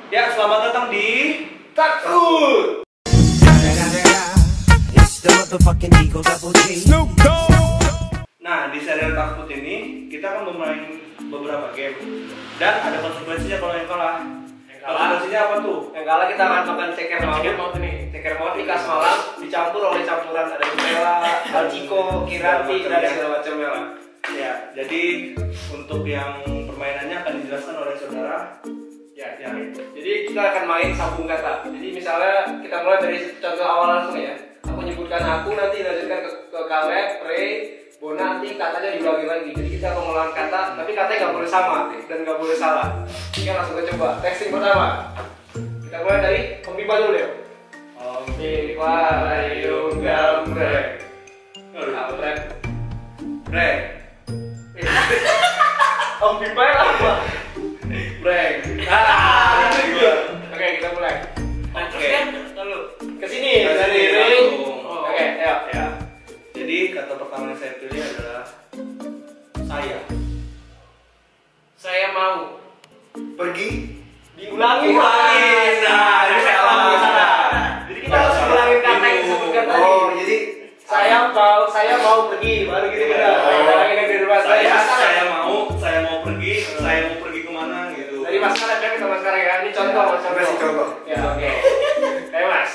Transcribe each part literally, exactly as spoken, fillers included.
Ya, selamat datang di Takut. Nah, di serial Takut ini kita akan bermain beberapa game dan ada konsekuensinya kalau yang kalah. Yang kalah konsekuensinya apa tuh? Yang kalah kita akan makan ceker maut. Ceker maut ini. Ceker maut di khas Malang dicampur oleh campuran ada Nutella, Alciko, Kiranti dan segala macamnya lah. Ya, jadi untuk yang permainannya akan dijelaskan oleh saudara. Ya, ya. Jadi kita akan main sambung kata. Jadi misalnya kita mulai dari contoh awal langsung ya. Aku nyebutkan aku, nanti lanjutkan ke, ke Kaleb, Ray, Bona, nanti katanya diulangi lagi. Jadi kita akan mengulang kata, tapi katanya nggak boleh sama dan nggak boleh salah. Oke, langsung kita coba. Testing pertama. Kita mulai dari Om Pipa dulu ya. Om Pipa, Layung, Gambreng. Apa tren? Breng. Om Pipa apa? Breng. Ah, oke, kita mulai. Oke, lalu ke sini dari ring. Oke, ayo. Ya. Jadi kata pertama yang saya pilih adalah saya. Saya mau Pergi. diulangi. Ulangi. Nah, ini salah. Jadi kita harus ulangin kata yang disebutkan tadi. Oh, jadi Saya mau, saya mau pergi. Baru gitu kita. Ulangin yang di rumah Saya, saya. saya mau, saya mau pergi, saya mau pergi kemana gitu. Dari Mas Kaleb ya, kita Mas Kaleb ya. Ini contoh, Mas Kasih contoh. contoh. Ya, oke. Ayo Mas.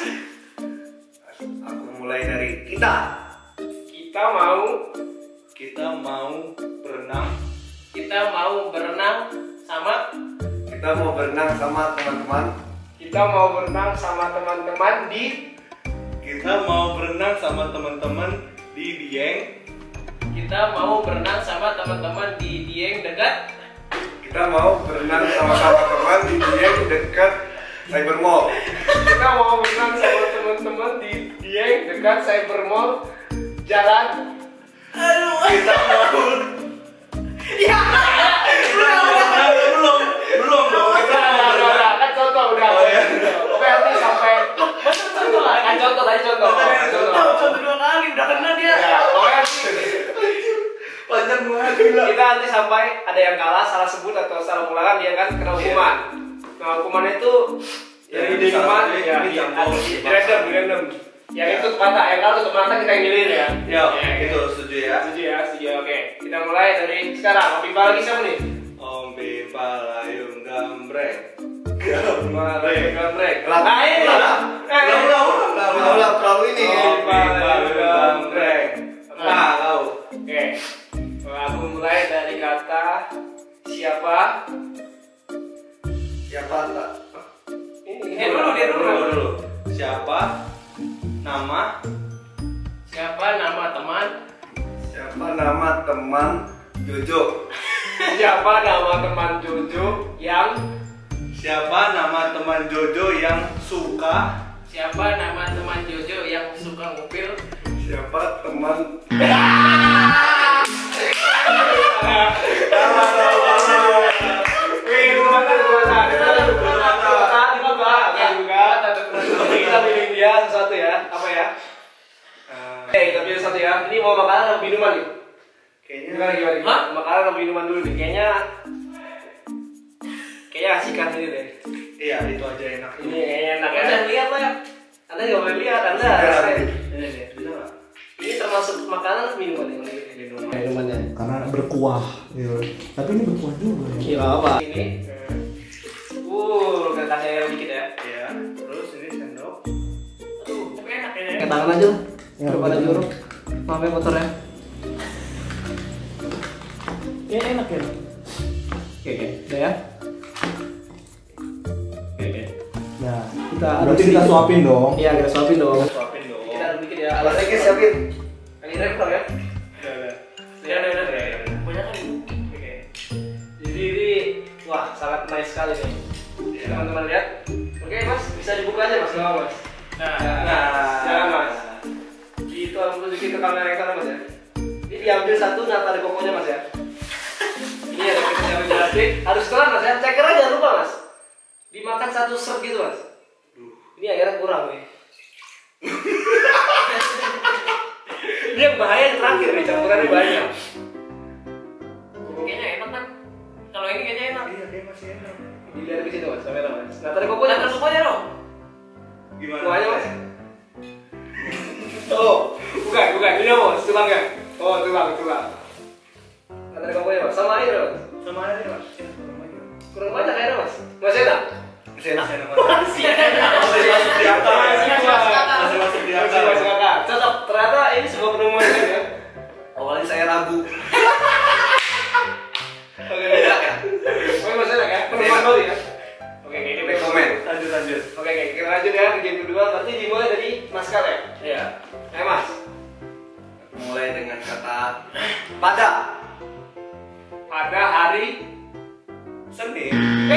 Aku mulai dari kita. Kita mau, Kita mau berenang. kita mau berenang sama, Kita mau berenang sama teman-teman. kita mau berenang sama teman-teman di, Kita mau berenang sama teman-teman di Dieng. kita mau berenang sama teman-teman di Dieng dekat. Kita mau berenang sama teman-teman di Dieng dekat Cyber Mall. Kita mau berenang sama teman-teman di Dieng dekat Cyber Mall Jalan. Kita mau Ya, belum, belum dong. Kita udah, mau udah, berenang. udah, kan contoh udah. Oh, ya. Oke, nanti sampai. Masa contoh lah, kan contoh tadi contoh. Tadi contoh, contoh dua kali udah kena dia. Ya, pokoknya sih. Panjang banget gila. Kita nanti sampai ada yang kalah, salah sebut atau salah ulangan dia kan kena hukuman. Nah, hukumannya itu Ya, yang di bisa, hukuman ini ya, dicampur. di di random, di random. Yang itu mata, yang kalah tutup mata kita yang milihin ya. Ya, gitu setuju ya. Setuju ya, setuju. Oke, kita mulai dari sekarang. Om Pipa lagi siapa nih? Om Pipa Layung Gambreng. Gambreng, gambreng. Nah, ini. Ulang, ulang, ulang, ulang. Ulang terlalu ini. Om Pipa Layung Gambreng. Nah, kau. Oke. Aku mulai dari kata siapa? Siapa tak? Ini dia dulu, dia dulu. dulu, dulu. Siapa? Nama? Siapa nama teman? Siapa nama teman Jojo? Siapa nama teman Jojo yang Siapa nama teman Jojo yang suka? Siapa nama teman Jojo yang suka ngupil? Siapa teman? Kita pilih dia satu ya, apa ya? Oke, kita pilih satu ya. Ini mau makanan atau minuman nih? Kayaknya Gimana gimana? gimana? Makanan atau minuman dulu nih? Kayaknya, kayaknya asik ini deh. iya, itu aja enak. Ini kayaknya enak ya. Jangan lihat lah. Anda nggak boleh lihat, Anda. Ini deh. Bisa nggak? Ini termasuk makanan atau minuman yang lagi? Minuman. Minumannya. Karena berkuah gitu. Tapi ini berkuah juga ya. Iya apa? Ini. Uh, kita kasih air dikit ya. Iya. Terus ini sendok. Aduh, tapi enak ya. Pakai tangan aja lah. Ya, Daripada betul. jorok. Maaf ya motornya. Ya enak ya. Oke, oke. Udah ya. Oke, oke. Nah, kita Berarti berarti kita kita- suapin dong. Iya, kita suapin dong. Suapin dong. Kita aduk dikit ya. Alat lagi siapin. Lagi rekor ya. Udah, udah. Ya, udah, udah. Udah, udah. Banyak kan ini. Oke. Jadi ini wah sangat nice sekali nih. Iya. Teman-teman lihat. Oke mas, bisa dibuka aja mas, nggak apa, mas. Nah, Nah, jangan mas. Itu aku tunjukin ke kamera yang sana mas ya. Ini diambil satu, nata ada kokonya mas ya. Ini ada kita siapin plastik. Harus pelan mas ya. Ceker aja jangan lupa mas. Dimakan satu serp gitu mas. Ini akhirnya kurang nih. Ini yang bahaya yang terakhir nih, campurannya banyak. Kayaknya enak kan? Kalau ini kayaknya enak. Iya, dia masih enak. Dilihat ke situ mas, kamera mas. Nggak ada kokonya. Nggak ada kokonya dong. Gimana? Semuanya mas. Oh, bukan, bukan. Ini apa? Tulangnya. Oh, tulang, tulang. Nggak ada kokonya mas. Sama air mas. Sama aja mas. Kurang banyak air mas. Masih enak. Masih enak. Masih masuk di akal. Masih masuk di akal. Masih masuk akal. Cocok. Ternyata ini sebuah penemuan ya. Awalnya saya ragu. Oke, enak ya. Oke, masih enak ya. Penemuan baru ya. Oke, oke, kita Komen. Lanjut lanjut. Oke, oke, kita lanjut ya ke game kedua. Berarti dimulai dari Mas Kal ya. Iya. Ayo Mas. Mulai dengan kata pada. Pada hari Senin.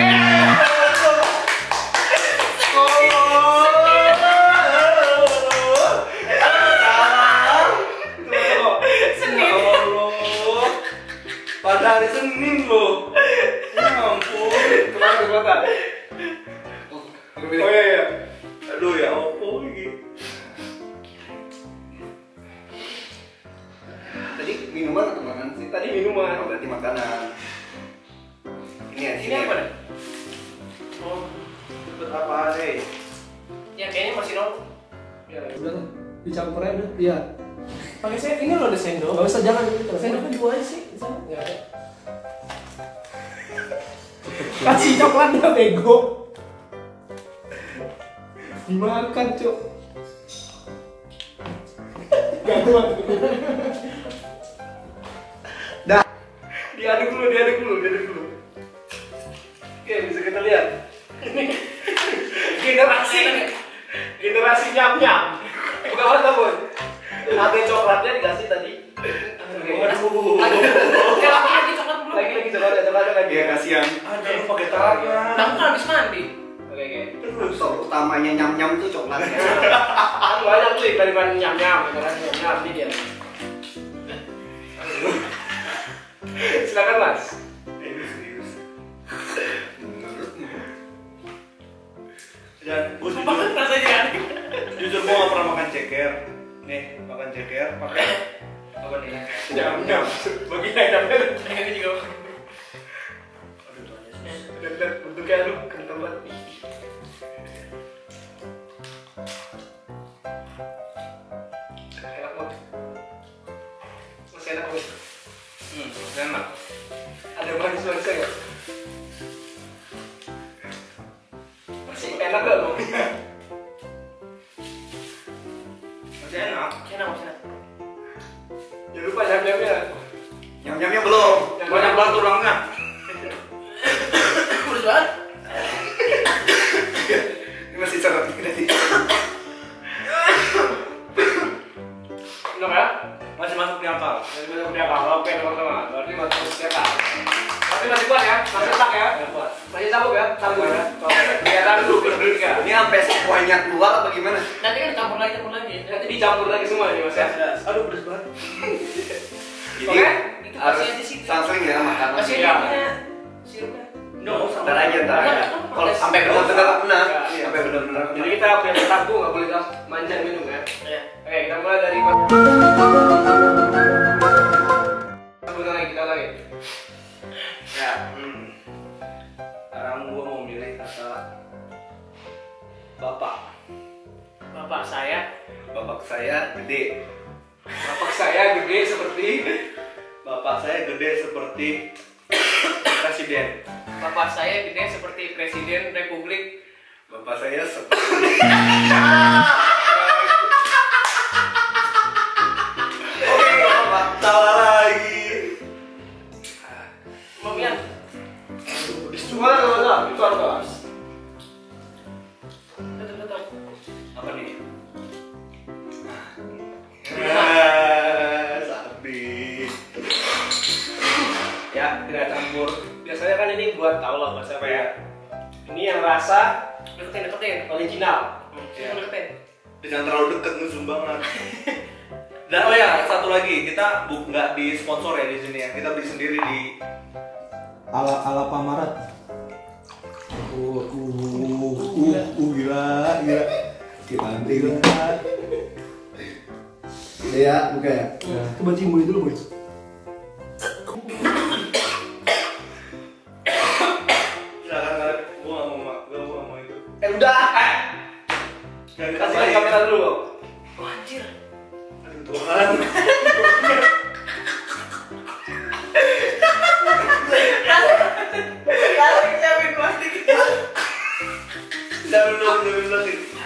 Pada hari Senin loh. Ya ampun. kemana ke kota? Oh iya iya. Aduh ya opo iki. Tadi minuman atau makanan sih? Tadi minuman. Oh, berarti makanan. Ini ya, Ini apa dah? Oh, dapat apa nih? Ya kayaknya masih nol. Ya, Udah lah, dicampur aja udah. Iya. Pakai saya ini loh ada sendok. Gak usah, jangan gitu. Sendoknya dua aja sih. Di sana nggak ada. Kasih coklatnya bego. Dimakan, Cok. Gak kuat. diaduk dulu, diaduk dulu, diaduk dulu. Oke, bisa kita lihat. generasi generasi nyam nyam. Bukan apa pun. Ada coklatnya dikasih tadi. Waduh. Oke, lagi lagi coklat belum. Lagi lagi coklat, coklat lagi. Dia kasihan. Ada lu pakai tangan. Kamu kan habis mandi. Oke oke. Faktor utamanya nyam-nyam tuh coklatnya. Kan banyak tuh daripada nyam nyam, kan nyam nyam dia. Silakan Mas. Ini serius. Dan gue Sumpah jujur, rasanya aneh. jujur gue gak pernah makan ceker. Nih, makan ceker pakai apa nih? Nyam nyam. Bagi nyamnya. Ini juga. Aduh, tuanya sih. Dan dan bentuknya aduh kental banget. Enak banget. Masih enak banget. Hmm, enak. Ada manis-manisnya nggak? Masih enak nggak lo? Masih enak. Enak masih enak. Jangan lupa nyam-nyamnya. Nyam-nyamnya belum. Yang Banyak banget tulangnya. Kurus banget. Ini masih seret tadi. Enak ya? Masih masuk di akal. Jadi masuk di akal. Oke teman-teman. Berarti masuk di akal. Tapi masih kuat ya? Masih enak ya? Masih sanggup ya? Sanggup ya? Oke. Kelihatan dulu bertiga. Ini sampai semuanya keluar apa gimana? Nanti kan dicampur lagi, campur lagi. Nanti dicampur lagi semua nih mas ya. Aduh, pedes banget. Jadi Oke. Itu harus kasih aja sih. sangsling ya makanan. Masih Iya. ada sirupnya. No, sama Ntar aja, ntar aja. Kalau sampai benar-benar kena, sampai benar-benar kena. Jadi kita punya satu nggak boleh manjang minum ya. Iya. Oke kita mulai dari sebutan lagi kita lagi. Ya, hmm. Sekarang gua mau milih kata bapak. Bapak saya. Bapak saya gede. Bapak saya gede seperti Bapak saya gede seperti presiden. Bapak saya gede seperti Presiden Republik. Bapak saya seperti Salah lagi. Mamian. cuma ada itu ada. Betul betul. Apa nih? Ah, sapi. Ya tidak campur. Biasanya kan ini buat tahu lah mas apa ya. Ini yang rasa Deketin deketin. original. Sini deketin. Jangan terlalu deket musuh banget. Dan oh ya, satu lagi, kita bu nggak di sponsor ya di sini ya. Kita beli sendiri di Ala ala Pamarat. Uh, uh, uh, uh, uh, gila, gila. Gila, gila. Udah ya, buka ya. Coba cium dulu, Boy. silakan kalian. Gua nggak mau mak, gua nggak mau ini. Eh udah. Jangan Kasih ditambahin. kamera dulu. Oh, anjir. Aduh Tuhan. Kalau dicampin plastik. Jangan dulu, jangan dulu.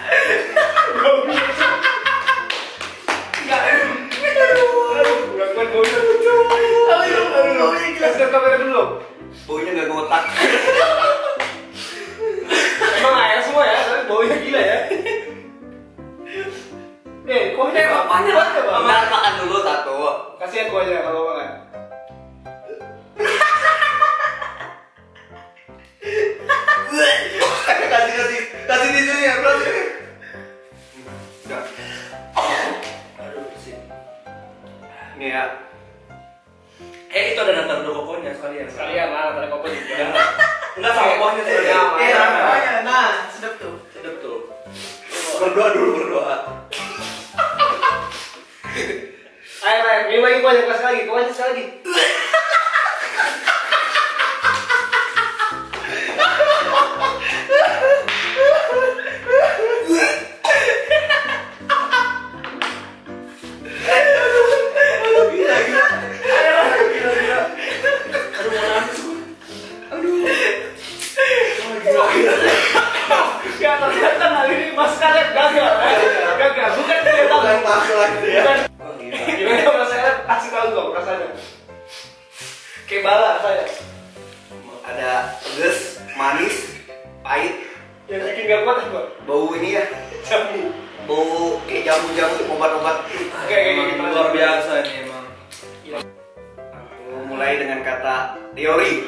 Gak kuat baunya. Aduh, aduh, ini jelas. Kasih kamera dulu. Baunya nggak ngotak. Emang air semua ya, tapi baunya gila ya. Eh, kuahnya Eh, bapaknya, Bang. Bang. Ntar makan dulu satu. Kasihan kuahnya kalau makan. Kasih kasih kasih tisunya bro. Udah. Aduh sih. Nih ya. Eh itu ada nata udah kokonya sekalian. Sekalian lah, tadi kopi juga. Jangan. Enggak sama kuahnya sih. Iya, Iya. Nah, nah, sedap tuh. Sedap tuh. Berdoa dulu berdoa. Ayo, ayo, minum lagi kuahnya, kasih lagi, kuahnya sekali lagi. Gila gila. Gila gila. Aduh mau nangis gue. Aduh. Oh, gila gila. Ya ternyata kali ini Mas Kaleb gagal, ya. Gagal, bukan tidak tahu. Bukan masuk lagi ya. Bukan. Oh, gila. Gimana Mas Kaleb? Kasih tahu dong rasanya. Kayak bala rasanya. Ada pedes, manis, pahit, Yang bikin gak kuat apa? bau ini ya, Jamu. bau kayak jamu-jamu obat-obat. Kayak kayak Emang gitu. luar biasa ini emang. Aku mulai dengan kata teori.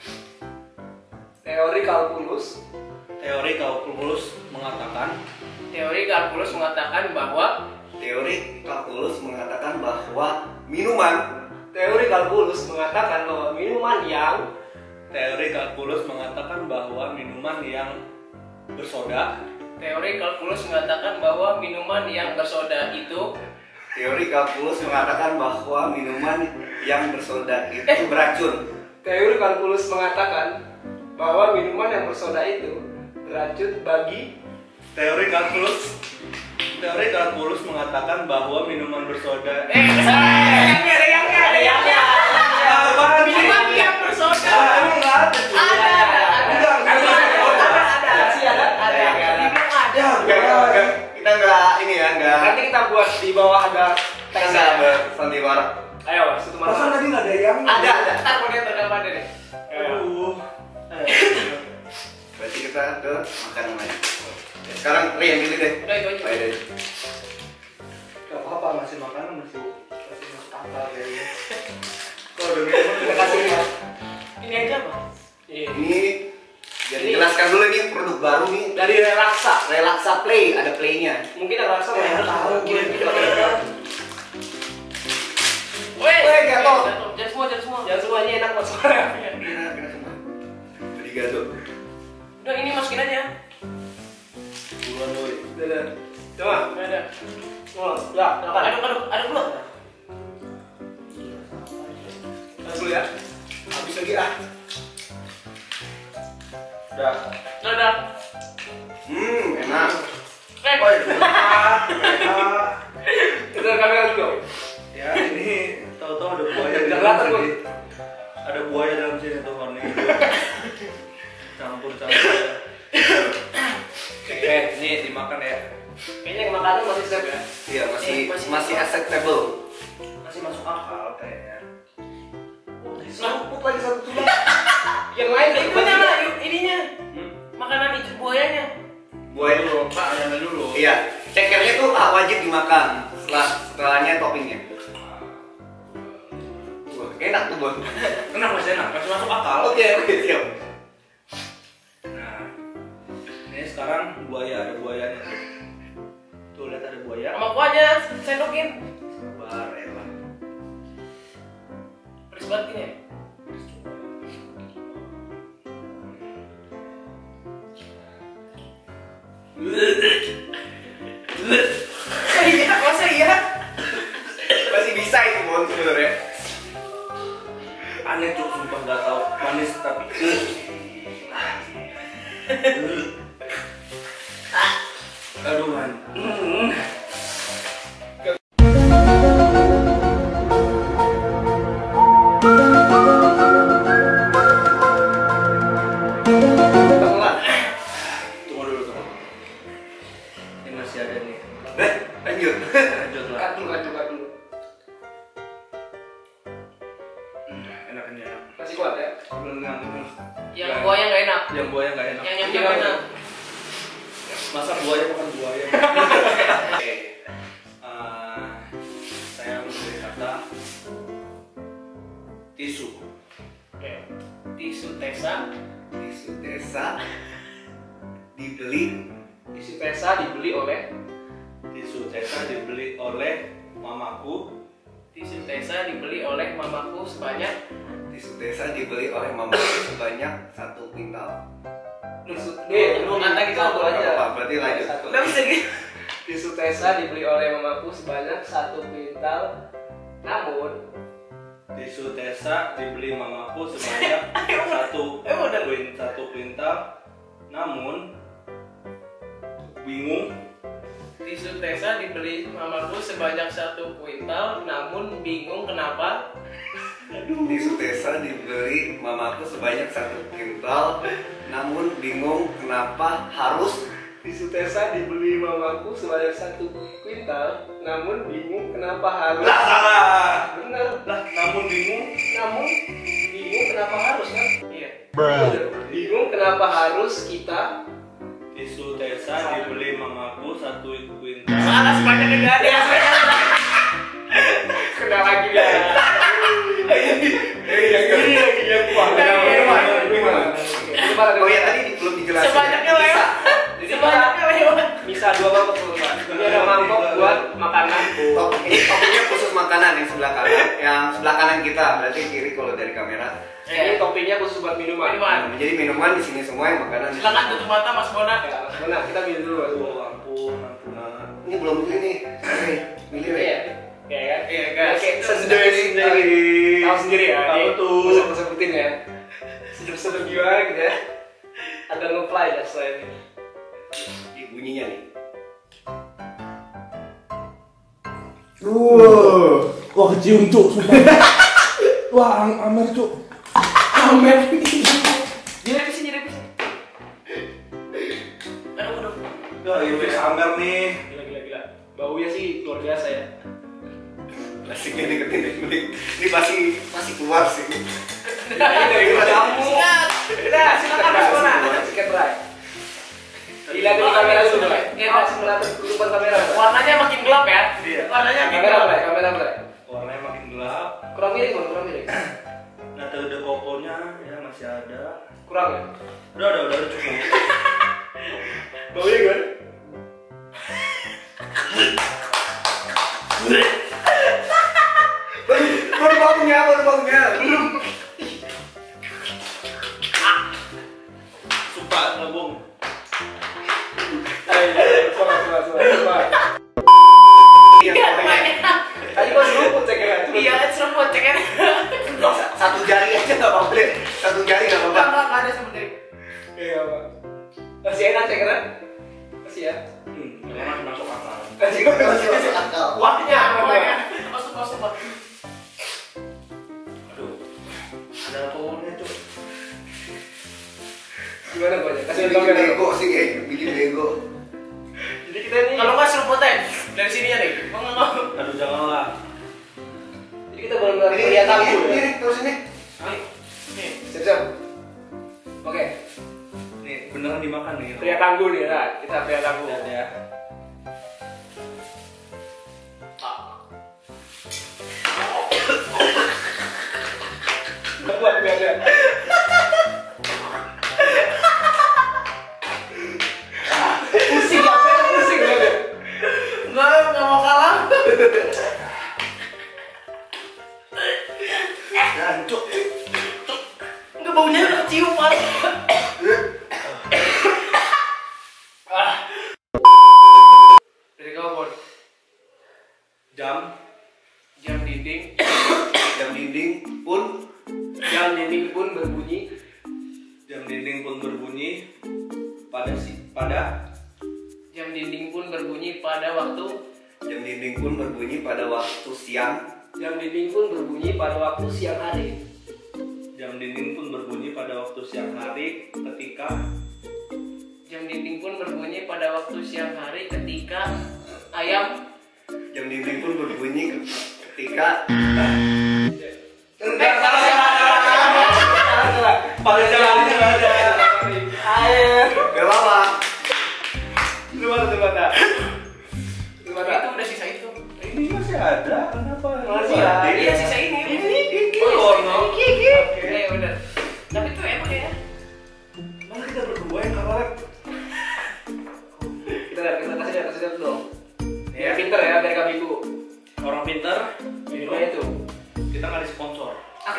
Teori kalkulus. Teori kalkulus mengatakan Teori kalkulus mengatakan bahwa Teori kalkulus mengatakan bahwa minuman Teori kalkulus mengatakan bahwa minuman yang teori kalkulus mengatakan bahwa minuman yang bersoda teori kalkulus mengatakan bahwa minuman yang bersoda itu Teori kalkulus mengatakan bahwa minuman yang bersoda itu beracun. Teori kalkulus mengatakan bahwa minuman yang bersoda itu beracun bagi teori kalkulus teori kalkulus mengatakan bahwa minuman bersoda eh yang ada yang ada yang apaan sih? minuman yang bersoda Ah, emang nggak ada cuy. ada ada Enggak, ada enggak. ada ada Masih ada? ada Ada, ada. dibilang ada Ya, Enggak, enggak, enggak. Kita enggak ini ya, enggak. nanti kita buat di bawah ada Kita teksnya. enggak bersandiwara. Ayo, satu Perasaan mana? tadi nggak ada yang Ada, ada. ntar mau lihat ada apa ada deh Aduh. Berarti kita ke makanan lain. Sekarang Ri yang pilih deh. udah itu aja Baik deh. Gak apa-apa masih makanan masih masih masuk akal kayaknya. Kalau udah minuman Terima kasih ya. ini aja apa Iya. Ini jadi jelaskan dulu ini produk baru nih. Dari Relaxa. Relaxa Play, ada playnya. Mungkin Relaxa Ya, mau tahu gue. weh Weh, jatuh. jangan semua jangan semua Jangan semuanya enak buat suara. Kena, kena semua. Jadi gaduh. udah ini masukin aja Buruan doi. Dadah. Coba. udah ada Oh, ya, silakan. aduk aduk aduk dulu Tahan dulu ya. Habis lagi ah. Udah. udah udah Hmm, enak. eh Woi, enak, enak. Kita kamera dulu. Ya ini tahu-tahu ada buaya di Jangan dalam kelihatan, sini. Ada buaya dalam sini tuh warna hijau. Campur-campur. Oke, ini dimakan ya. Kayaknya yang makanan masih siap ya. Iya, masih Eh, masih- masih acceptable. Masih masuk akal kayaknya. Serumput lagi satu tulang. Yang lain itu bagi. nyala ininya Hmm? makanan itu buayanya Buaya dulu. Pak, nyala dulu. Iya, cekernya tuh ah, wajib dimakan. Setelah setelahnya toppingnya. Wah, enak tuh bos. Enak masih enak, masih masuk akal. Oke, oke, siap. Nah, ini sekarang buaya, ada buayanya tuh. Tuh lihat ada buaya. sama kuahnya sendokin Sabar ya lah. pedes banget gini ya iya masa iya Masih bisa itu bon sebenarnya. Aneh tuh, sumpah nggak tahu manis tapi. Masa buaya bukan buaya. Oke. Eh, saya memberi kata tisu. Oke. Tisu Tesa. Tisu Tesa dibeli. Tisu Tesa dibeli oleh Tisu Tesa dibeli oleh mamaku. Tisu Tesa dibeli oleh mamaku sebanyak. Tisu Tesa dibeli oleh mamaku sebanyak satu kuintal. tisu Eh, lu kata gitu satu aku aja. Apa berarti lanjut? Satu. Udah bisa gitu. Tisu Tesa dibeli oleh mamaku sebanyak satu kuintal. Namun Tisu Tesa dibeli mamaku sebanyak satu Emang udah? kuin satu kuintal. Namun bingung. Tisu Tesa dibeli mamaku sebanyak satu kuintal, namun bingung kenapa. Tisu Tesa dibeli mamaku sebanyak satu kuintal, namun bingung kenapa harus. Tisu Tesa dibeli mamaku sebanyak satu kuintal. Namun bingung kenapa harus. Lah salah. Benar. Lah namun bingung. Namun bingung kenapa harus kan? Iya. Bingung kenapa harus kita. Tisu Tesa dibeli mamaku satu kuintal. Salah sebanyak enggak ada. Kena lagi ya. Eh yang ini lagi yang kuat. Oh ya tadi belum dijelasin. Sebanyaknya Bisa. lewat. Jadi Sebanyaknya lewat. bisa dua mangkok dulu Pak. Ini ada mangkok buat makanan. Top, ini topiknya khusus makanan yang sebelah kanan, yang sebelah kanan kita berarti kiri kalau dari kamera. Ini toppingnya khusus buat minuman. Minuman. Jadi minuman di sini semua yang makanan. di Silakan sini. tutup mata Mas Bona. Ya, benar kita milih dulu Mas. Oh ampun, ampun. Nah, ini belum ini. Nih, milih Iya. ya. Ya kan? Iya, guys. Oke, sendiri sendiri. Tahu sendiri ya. Tahu Ini tuh. Usah sebutin ya. Sedep-sedep gimana gitu ya. Agak nge-fly ya selain ini. Ini bunyinya nih. Wow. Wah kecium cuk, sumpah. Wah, am- amer cuk. Amer. Direvisi, direvisi. Aduh, aduh. Ya, ini Amer nih. Gila gila gila. Baunya sih luar biasa ya. Plastiknya deketin deh, mending. Ini pasti pasti keluar sih. Ini dari kamu. Sikat. Udah, silakan Mas Bona. Sikat dry. Dilihat dari kamera dulu, Bray. Iya, Masih melihat depan kamera, Bray. warnanya makin gelap ya. Iya. Warnanya makin Kamera, gelap. Bray. Kamera, Bray. Warnanya makin gelap. Kurang miring, Bang. Kurang miring. Nah, ada kokonya ya masih ada. Kurang ya? Udah, udah, udah, udah cukup. Baunya gimana? Baru baunya, baru baunya. Belum. Sumpah ngebung. Ayo, ayo, coba, coba, coba, coba. Iya, banyak. Tadi kok seruput saya kira. Iya, seruput cek kan. Satu jari aja nggak apa-apa deh. Satu jari nggak apa-apa. Enggak, enggak ada seperti itu. Iya, Pak. Masih enak saya kira. Masih ya. Hmm, memang masuk akal. Masih masih masih akal. Kuahnya, kuahnya. Masuk, masuk, Pak. Aduh. Ada kokonya, Cuk. Gimana banyak? Kasih Bikin kamera. bego sih kayak bikin bego. Jadi kita nih. Kalau nggak seruputnya dari sininya deh. Mau nggak mau? Aduh, janganlah. Jadi kita benar-benar Ini melihat aku ini ya. ini terus ini. Nih, nih. Siap-siap. Oke. Nih, beneran dimakan nih. Pria tangguh nih, nah. Kita pria tangguh. Lihat ya. Buat biar lihat. Pusing ya, saya pusing ya. Enggak, enggak mau kalah. Dan Cuk. Enggak, baunya udah kecium, Pak. Ah. Dari kamu, Bon. Jam. Jam dinding. Jam dinding pun Jam dinding pun berbunyi. Jam dinding pun berbunyi pada si pada Jam dinding pun berbunyi pada waktu. jam dinding pun berbunyi pada waktu siang. Jam dinding pun berbunyi pada waktu siang hari. Jam dinding pun berbunyi pada waktu siang hari ketika Jam dinding pun berbunyi pada waktu siang hari ketika ayam. Jam dinding pun berbunyi ketika Eh, salah, salah, salah, salah. pada jalannya nggak ada. Air. gak apa-apa.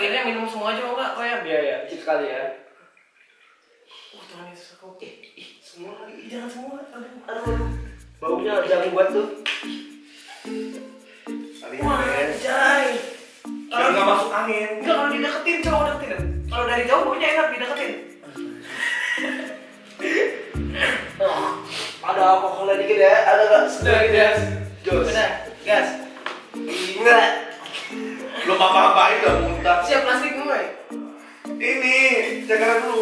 akhirnya minum semua aja mau nggak kayak Iya ya, cip sekali ya. oh Tuhan Yesus aku eh ih semua lagi Ih, jangan semua aduh Aduh, aduh. Baunya jagung buat tuh. wah jay Kalau nggak masuk angin. enggak kalau dideketin coba deketin kalau dari jauh baunya enak dideketin Ada alkoholnya dikit ya, ada nggak? sudah gas Jos. udah gas Enggak. Belum apa-apain udah muntah. siap plastik mulai Ini cakaran dulu.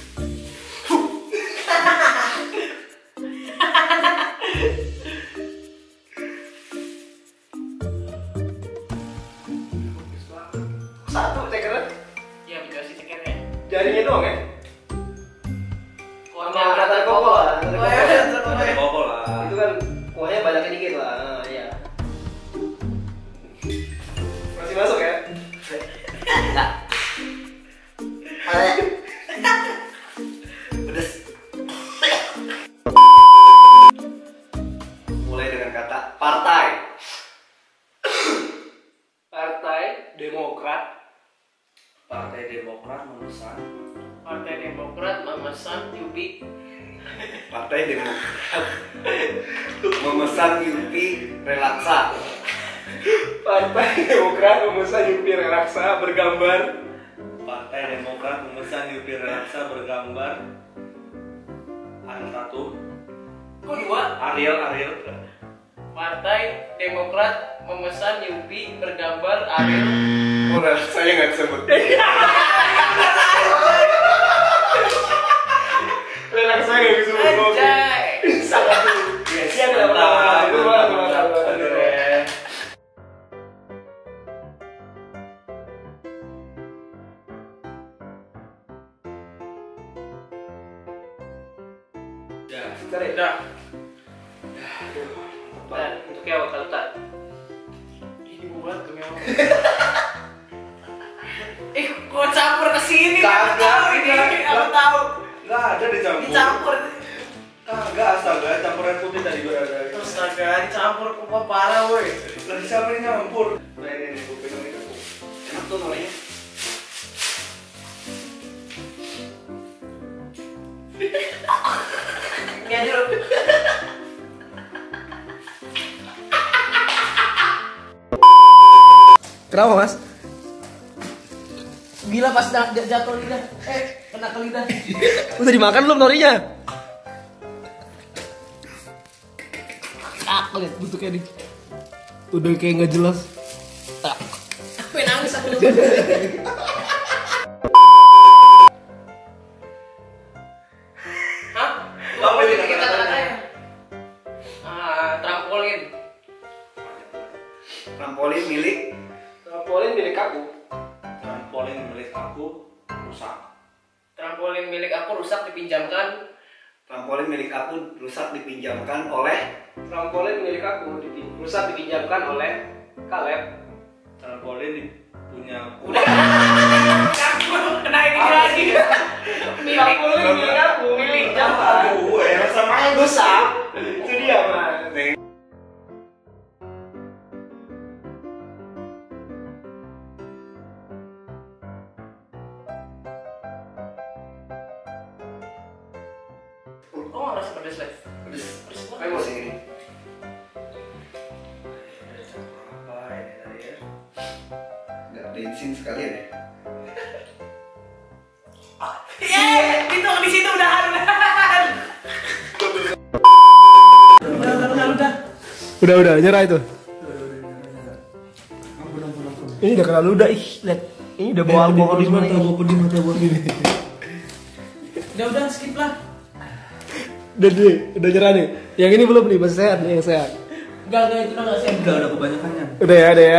Satu cekeran. ya dikasih cekernya Jarinya doang ya? kuahnya Sama rata koko lah. Rata oh ya koko. rata koko Ada ya. koko lah. Itu kan kuahnya banyaknya dikit lah. Nah, iya. Masih masuk ya? Pedes. Mulai dengan kata partai. Partai Demokrat Partai Demokrat memesan. Partai Demokrat memesan Yupi Partai Demokrat memesan Yupi relaksa. Partai Demokrat memesan Yupi relaksa bergambar. Partai Demokrat memesan Yupi relaksa bergambar. Ada satu. kok dua Ariel Ariel. Partai Demokrat memesan Yupi bergambar Ariel Oh, saya nggak disebut. Relaksa nggak bisa ngomong. anjay Salah tuh. Yes. Iya, nggak apa-apa. Itu mah, nggak apa-apa. Aduh, ya. ya Bentar ya. udah dan untuk yang waktu tak ini buat tuh yang eh kok campur ke sini Kagak, ini kagak. aku tahu Nggak ada dicampur. dicampur Kagak astaga, campuran putih tadi gue ada. astaga dicampur kok parah woi Lagi siapa yang nyampur? Nah ini nih, gue pegang ini. Enak tuh namanya. ini aja loh Kenapa mas? gila pas jat- jatuh lidah eh kena ke lidah Udah dimakan belum norinya? Ah, lihat bentuknya nih. Udah kayak nggak jelas. Ah. aku yang nangis aku hah? Apa ini Kita kata-katanya? kata-katanya? Ah, trampolin Trampolin milik Trampolin milik aku. Trampolin milik aku rusak. trampolin milik aku rusak dipinjamkan trampolin milik aku rusak dipinjamkan oleh Trampolin milik aku dipi- rusak dipinjamkan oleh Kaleb. Trampolin di- punya udah aku kena ini lagi milik Trampolin milik aku. milik Apa? gue sama yang Rusak. Itu dia mas. oh nggak rasa pedes lagi pedes pedes banget emosi ini. apa ini tadi ya? Nggak bensin sekalian ya. Yeay, itu di situ udahan udahan udah udah udah udah Udah udah nyerah itu. Ini udah kena ludah ih, lihat. Ini udah bawa alkohol di mana? Bawa pedih mata buat ini. udah udah skip lah Udah nih, udah nyerah nih. Yang ini belum nih, masih sehat nih yang sehat. enggak enggak itu udah nggak siap Udah ada kebanyakannya. Udah ya, udah ya.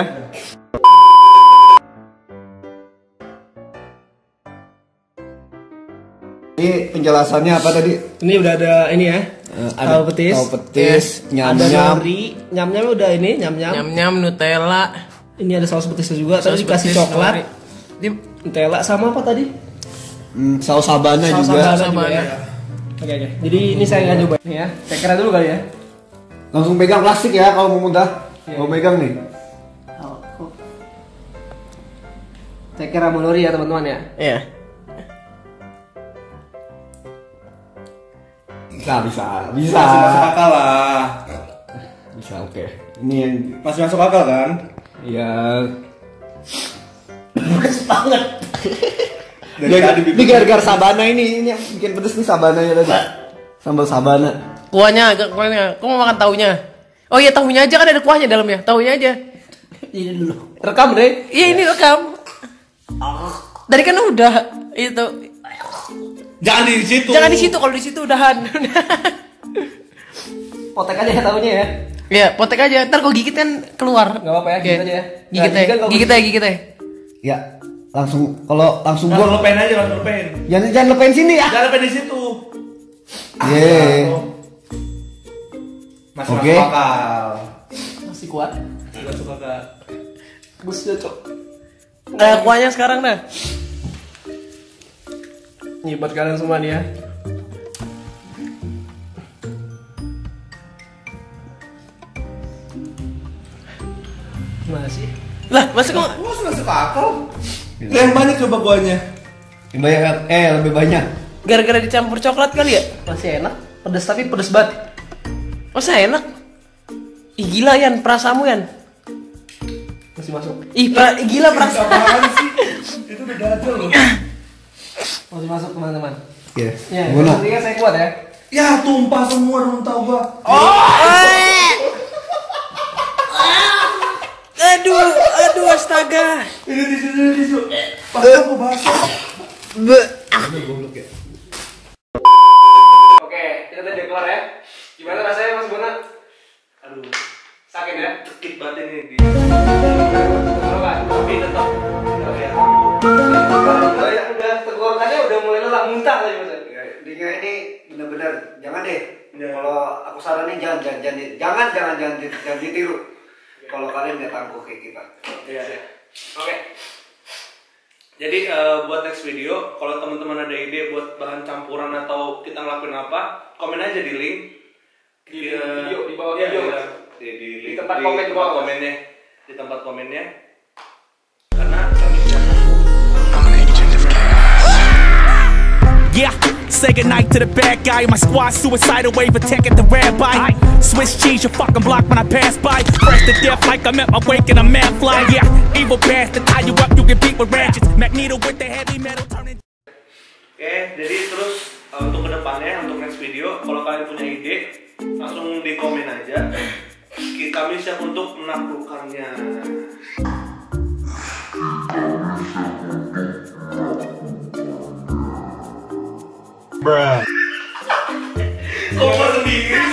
Ini penjelasannya apa tadi? Ini udah ada ini ya. ada tahu petis. tahu petis, Ada nyam-nyam. nori, nyam-nyam udah ini, nyam-nyam. nyam nyam Nutella Ini ada saus petisnya juga. Tadi dikasih coklat. Ini Nutella sama apa tadi? Hmm, saus sabana Saus juga. sabana juga ya. Oke oke. Jadi ini saya nggak coba nih ya. Saya kira dulu kali ya. Langsung pegang plastik ya kalau mau muntah. Mau pegang nih. Saya kira Monori ya teman-teman ya. Iya. Bisa, bisa, Bisa bisa. masuk akal lah. Bisa, oke. Ini yang masih masuk akal kan? Iya. Pedes banget. Dari Ya, tadi ini gara-gara sabana ini, ini yang bikin pedes nih sabananya tadi. Sambal sabana. Kuahnya agak kuahnya. Kau mau makan tahunya? Oh iya tahunya aja kan ada kuahnya dalamnya. Tahunya aja. Ini dulu. Rekam deh. Iya ini rekam. Dari kan udah itu. Jangan di situ. Jangan di situ, kalau di situ udahan. Potek aja tahunya ya. Iya, potek aja. Ntar kau gigit kan keluar. Gak apa-apa ya, Oke. gigit aja ya. Gigit Nah, aja, kan kalau gigit aja, gigit aja. Ya, langsung kalau langsung Langsung gua lepen aja, langsung lepen. jangan jangan lepen sini ya. Jangan lepen di situ. Ye. Masih Oke. masuk akal. masih kuat. Masih masuk akal. Busnya cok. Kayak kuahnya sekarang dah. Nih buat kalian semua nih ya. Gimana sih? Lah, masa kok Masih masuk akal. Yang banyak coba kuahnya. Lebih banyak eh lebih banyak. gara-gara dicampur coklat kali ya? Masih enak. Pedes tapi pedes banget. Masa enak? Ih gila Yan, perasamu Yan. Masih masuk. Ih, pra, ih, gila perasa. Apaan sih? Itu beda aja loh. Masih masuk teman-teman. Oke. Ya, Gimana? nanti kan saya kuat ya. Ya tumpah semua dong tahu gua. Aduh, aduh astaga. Ini di sini di sini. Pas aku basah. Oke, kita tadi udah keluar ya. Gimana rasanya Mas Bona? Aduh, Sakit ya? sakit banget ini di. Berapa? Tapi tetap udah ya. Udah, udah tenggorokannya udah mulai lelah muntah tadi Mas. Dia ini benar-benar jangan deh. Ya. Kalau aku saranin jangan jangan jangan jangan jangan jangan, jangan ditiru. Kalau kalian nggak tangguh kayak kita. Iya. Oke. Jadi eh, buat next video, kalau teman-teman ada ide buat bahan campuran atau kita ngelakuin apa, komen aja di link Di video, di bawah Iya, video, iya. Mas. di, di, Di tempat komen di tempat bawah, Mas. komennya, di tempat komennya. Karena kami siap. Yeah, say goodnight to the bad guy. My squad suicidal, wave attacking the rabbi. Swiss cheese, your fucking block when I pass by. Fresh to death like I'm at my wake and I'm mad fly. Yeah, evil bastard, tie you up, you get beat with ratchets. Magneto with the heavy metal turning. Oke, jadi terus eh, untuk kedepannya, untuk next video, kalau kalian punya ide, langsung di komen aja. Kami siap untuk menaklukkannya. Bruh. Kok sendiri?